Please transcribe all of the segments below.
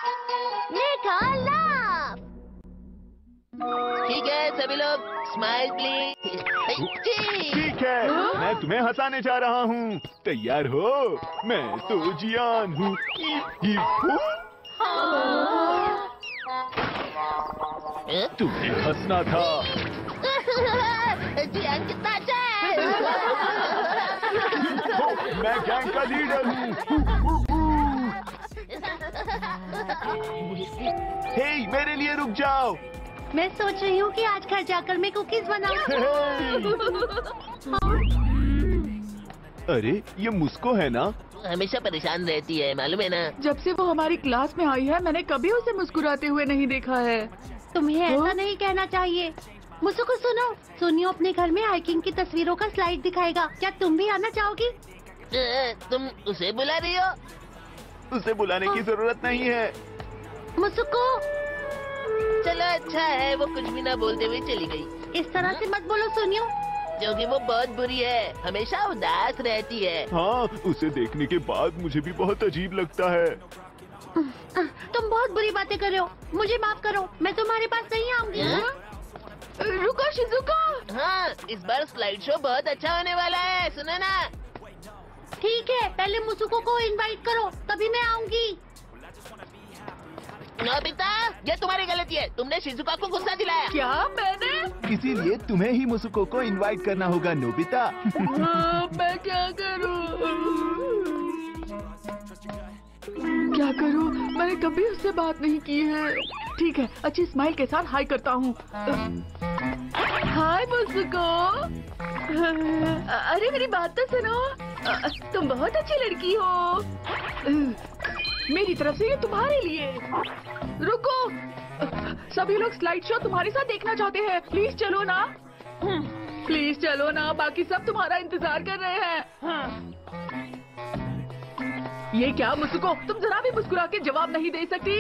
निकाला। ठीक है सभी लोग, स्माइल प्लीज। ठीक है, मैं तुम्हें हंसाने जा रहा हूँ। तैयार हो? मैं तो जियान हूँ। तुम्हें हंसना था। जियान कितना अच्छा है। मैं गैंग का लीडर हूँ। हे, मेरे लिए रुक जाओ। मैं सोच रही हूँ कि आज घर जाकर मैं कुकीज बनाऊं। अरे, ये मुस्को है ना? हमेशा परेशान रहती है, मालूम है ना? जब से वो हमारी क्लास में आई है मैंने कभी उसे मुस्कुराते हुए नहीं देखा है। तुम्हें ऐसा नहीं कहना चाहिए। मुझको सुनो, सोनियो अपने घर में हाइकिंग की तस्वीरों का स्लाइड दिखाएगा। क्या तुम भी आना चाहोगी? तुम उसे बुला रही हो? उसे बुलाने की जरूरत नहीं है। मुझको चलो अच्छा है, वो कुछ भी ना बोलते हुए चली गई। इस तरह से मत बोलो सोनियो। जो कि वो बहुत बुरी है, हमेशा उदास रहती है। हाँ, उसे देखने के बाद मुझे भी बहुत अजीब लगता है। तुम बहुत बुरी बातें कर रहे हो। मुझे माफ करो, मैं तुम्हारे पास नहीं आऊंगी। रुको शिजुका। हाँ, इस बार स्लाइड शो बहुत अच्छा होने वाला है, सुनो ना। ठीक है, पहले मुझको को इनवाइट करो, तभी मैं आऊंगी। नोबिता, ये तुम्हारी गलती है। तुमने शिजुका को गुस्सा दिलाया। क्या मैंने? इसीलिए तुम्हें ही मुस्को को इनवाइट करना होगा, नोबिता। मैं क्या करूं? क्या करूं? मैंने कभी उससे बात नहीं की है। ठीक है, अच्छी स्माइल के साथ हाय करता हूँ। हाय मुस्को। अरे मेरी बात तो सुनो। तुम बहुत अच्छी लड़की हो। मेरी तरफ से ये तुम्हारे लिए। रुको, सभी लोग स्लाइड शो तुम्हारे साथ देखना चाहते हैं। प्लीज चलो ना। प्लीज चलो ना, बाकी सब तुम्हारा इंतजार कर रहे हैं। ये क्या मुस्को, तुम जरा भी मुस्कुरा के जवाब नहीं दे सकती?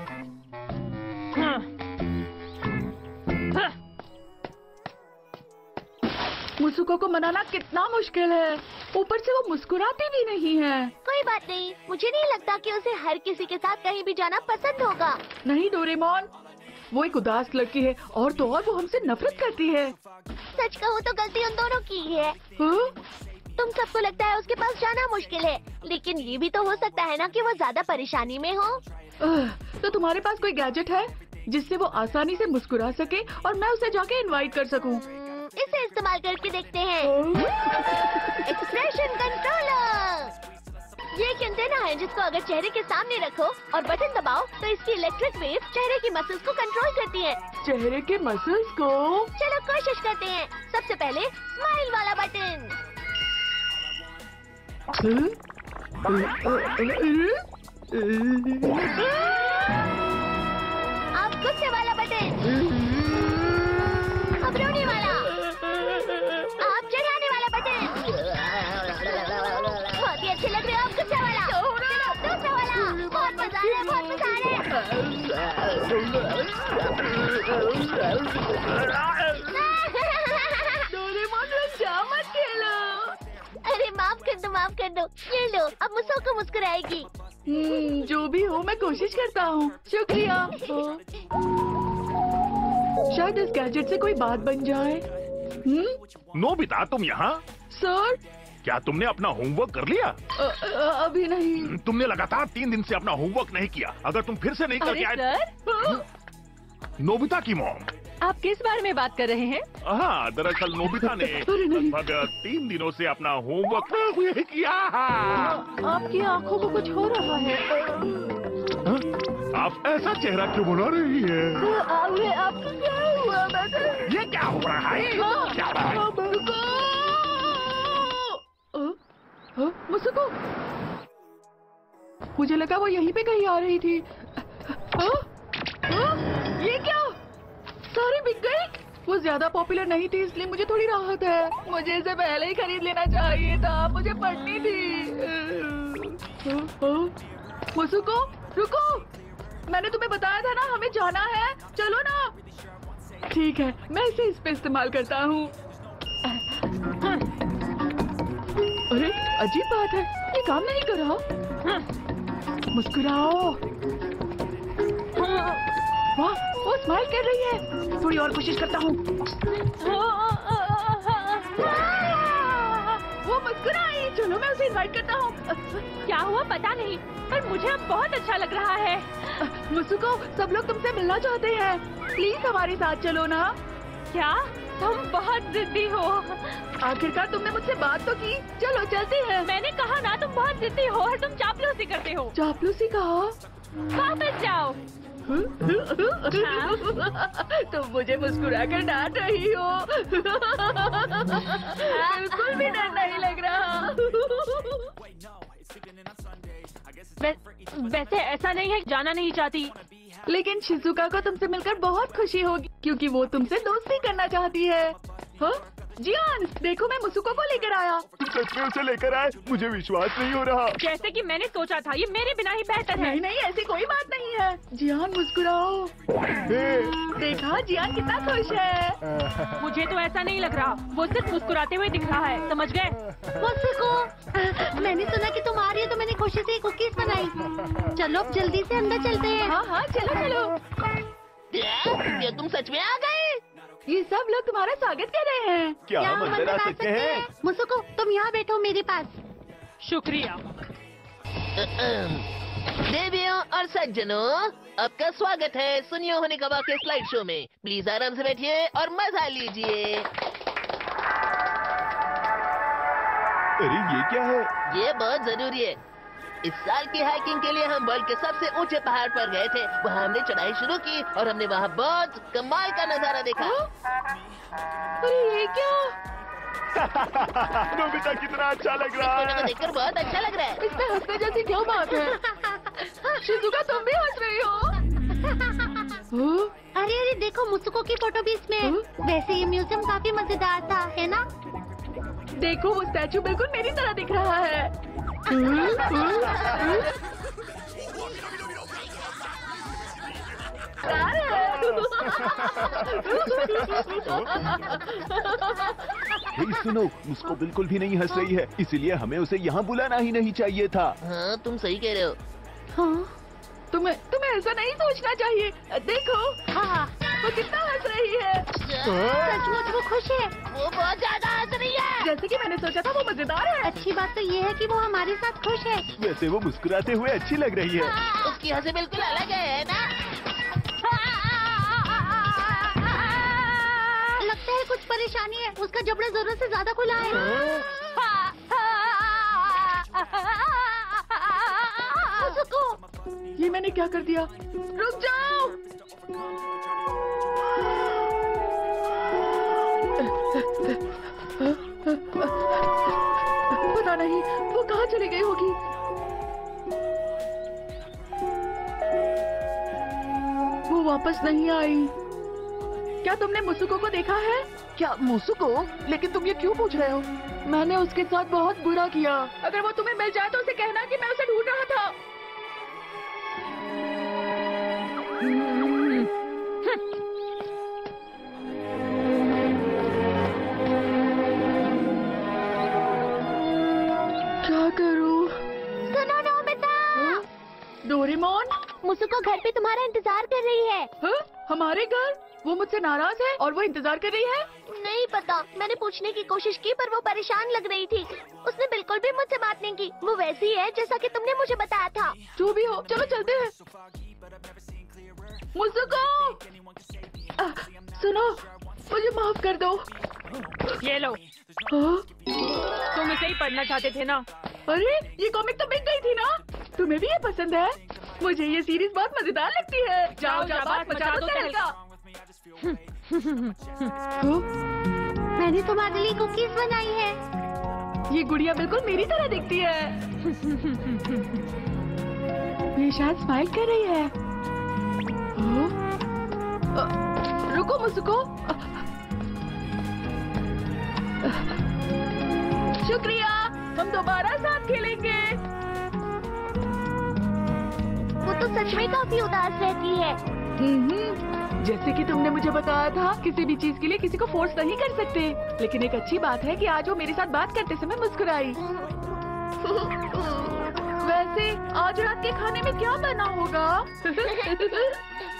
मुस्को को मनाना कितना मुश्किल है, ऊपर से वो मुस्कुराती भी नहीं है। कोई बात नहीं, मुझे नहीं लगता कि उसे हर किसी के साथ कहीं भी जाना पसंद होगा। नहीं डोरेमोन, वो एक उदास लड़की है और तो और वो हमसे नफरत करती है। सच कहूँ तो गलती उन दोनों की ही है। तुम सबको लगता है उसके पास जाना मुश्किल है, लेकिन ये भी तो हो सकता है ना कि वो ज्यादा परेशानी में हो। तो तुम्हारे पास कोई गैजेट है जिससे वो आसानी से मुस्कुरा सके और मैं उसे जाके इनवाइट कर सकूं? इसे इस्तेमाल करके देखते हैं। Expression controller. ये एक एंटेना है जिसको अगर चेहरे के सामने रखो और बटन दबाओ तो इसकी इलेक्ट्रिक वेव चेहरे की मसल्स को कंट्रोल करती है। चेहरे के मसल्स को? चलो कोशिश करते हैं। सबसे पहले स्माइल वाला बटन। अब गुस्से वाला बटन। अब रोने वाला। आप चिढ़ाने वाला बटन। बहुत ही अच्छे लग रहे हो आप गुस्से वाला। चलो दूसरा वाला। बहुत मजा आ रहा है, बहुत मजा आ रहा है। डोरेमोन रुक जाओ, मत खेलो। अरे माफ कर दो। ये लो, अब मुझको मुस्कुराएगी। जो भी हो, मैं कोशिश करता हूँ। शुक्रिया। शायद इस गैजेट से कोई बात बन जाए। नोबिता, तुम यहाँ? सर, क्या तुमने अपना होमवर्क कर लिया? अभी नहीं। तुमने लगातार 3 दिन से अपना होमवर्क नहीं किया। अगर तुम फिर से नहीं करके आए। नोबिता की मॉम, आप किस बारे में बात कर रहे हैं? हाँ, दरअसल नोबिता ने लगभग 3 दिनों से अपना होमवर्क नहीं किया। आपकी आंखों को कुछ हो रहा है। आप ऐसा चेहरा क्यों बना रही है? आपको क्या हुआ? ये क्या हो रहा है? क्या हो रहा है? मुझको मुझे लगा वो यहीं पे कहीं आ रही थी। ये क्या? सारी बिक गई? वो ज्यादा पॉपुलर नहीं थी इसलिए मुझे थोड़ी राहत है। मुझे इसे पहले ही खरीद लेना चाहिए था, मुझे पढ़नी थी। मुझको रुको, मैंने तुम्हें बताया था ना हमें जाना है, चलो ना। ठीक है, मैं इसे इस पे इस्तेमाल करता हूँ। अरे अजीब बात है, ये काम नहीं कर रहा। मुस्कुराओ। वाह, वो स्माइल कर रही है। थोड़ी और कोशिश करता हूँ। वो मुस्कुराई। चलो मैं उसे इनवाइट करता हूँ। क्या हुआ पता नहीं, पर मुझे अब बहुत अच्छा लग रहा है। मुसुको, सब लोग तुमसे मिलना चाहते हैं। प्लीज हमारे साथ चलो ना। क्या तुम बहुत जिद्दी हो? आखिरकार तुमने मुझसे बात तो की। चलो चलते हैं। मैंने कहा ना तुम बहुत जिद्दी हो और तुम चापलूसी करते हो। चापलूसी कहा? वापस जाओ। तुम मुझे मुस्कुरा कर डांट रही हो। बिल्कुल भी डर नहीं लग रहा। वैसे ऐसा नहीं है, जाना नहीं चाहती। लेकिन शिजुका को तुमसे मिलकर बहुत खुशी होगी क्योंकि वो तुमसे दोस्ती करना चाहती है। हाँ? जियान, देखो मैं मुसुको को लेकर आया। तुम सच में उसे लेकर आए? मुझे विश्वास नहीं हो रहा। जैसे कि मैंने सोचा था, ये मेरे बिना ही बेहतर है। नहीं नहीं, ऐसी कोई बात नहीं है। जियान मुस्कुराओ। देखा, जियान कितना खुश है। मुझे तो ऐसा नहीं लग रहा, वो सिर्फ मुस्कुराते हुए दिख रहा है, समझ गए? मुझको मैंने सुना कि तुम आ रही हो तो मैंने खुशी से कुकीज बनाई। चलो अब जल्दी से अंदर चलते हैं। हाँ हाँ, चलो चलो। क्या तुम सच में आ गए? ये सब लोग तुम्हारा स्वागत कर रहे हैं। क्या हम अंदर आ सकते हैं? मुझको तुम यहाँ बैठो मेरे पास। शुक्रिया। देवियों और सज्जनों, आपका स्वागत है सुनियो होने का वाक्य स्लाइड शो में। प्लीज आराम से बैठिए और मजा लीजिए। अरे ये क्या है? ये बहुत जरूरी है। इस साल की हाइकिंग के लिए हम वर्ल्ड के सबसे ऊंचे पहाड़ पर गए थे। वहाँ हमने चढ़ाई शुरू की और हमने वहाँ बहुत कमाल का नजारा देखा। अरे ये क्या? नोबिता कितना अच्छा लग रहा फोटो को है। देखकर बहुत अच्छा लग रहा है। इसमें हंसने जैसी क्या बात है? शिजुका, तुम भी हंस रही हो? अरे अरे देखो, मुझको की फोटो भी इसमें है। वैसे ये म्यूजियम काफी मजेदार था, है ना? देखो, वो स्टैचू बिल्कुल मेरी तरह दिख रहा है। हे सुनो, उसको बिल्कुल भी नहीं हंस रही है, इसलिए हमें उसे यहाँ बुलाना ही नहीं चाहिए था। हाँ, तुम सही कह रहे हो। हाँ तुम्हें ऐसा नहीं सोचना चाहिए। देखो, हाँ, वो कितना हंस रही है। सचमुच वो खुश है। वो बहुत ज्यादा हंस रही है। जैसे कि मैंने सोचा था, वो मजेदार है। अच्छी बात तो ये है कि वो हमारे साथ खुश है। वैसे वो मुस्कुराते हुए अच्छी लग रही है। उसकी हंसी बिल्कुल अलग है ना? लगता है कुछ परेशानी है, उसका जबड़ा जरूरत से ज्यादा खुला है। मुझको ये मैंने क्या कर दिया? रुक जाओ। पता नहीं वो कहाँ चली गई होगी। वो वापस नहीं आई। क्या तुमने मुसुको को देखा है? क्या मुसुको? लेकिन तुम ये क्यों पूछ रहे हो? मैंने उसके साथ बहुत बुरा किया। अगर वो तुम्हें मिल जाए तो उसे कहना कि मैं उसे ढूंढ रहा था। क्या करूं? सुनो नोबिता, डोरेमोन? मुझको घर पे तुम्हारा इंतजार कर रही है। हाँ? हमारे घर? वो मुझसे नाराज है और वो इंतजार कर रही है? नहीं पता, मैंने पूछने की कोशिश की पर वो परेशान लग रही थी। उसने बिल्कुल भी मुझसे बात नहीं की। वो वैसी है जैसा कि तुमने मुझे बताया था। जो भी हो, चलो चलते हैं। मुझको सुनो, मुझे माफ कर दो। ये लो, हाँ? तुम इसे ही पढ़ना चाहते थे ना? अरे ये कॉमिक तो बिक गई थी ना? तुम्हें भी ये पसंद है? मुझे ये सीरीज बहुत मजेदार लगती है। जाओ जाबाज मचा दो तहलका। हाँ? मैंने तुम्हारे लिए कुकीज बनाई है। ये गुड़िया बिल्कुल मेरी तरह दिखती है। ये शायद स्माइल कर रही है। हाँ? रुको मुझको। शुक्रिया, हम दोबारा साथ खेलेंगे। वो तो सच में काफी उदास रहती है। जैसे कि तुमने मुझे बताया था, किसी भी चीज के लिए किसी को फोर्स नहीं कर सकते। लेकिन एक अच्छी बात है कि आज वो मेरे साथ बात करते समय मुस्कुराई। वैसे वैसे आज रात के खाने में क्या बना होगा?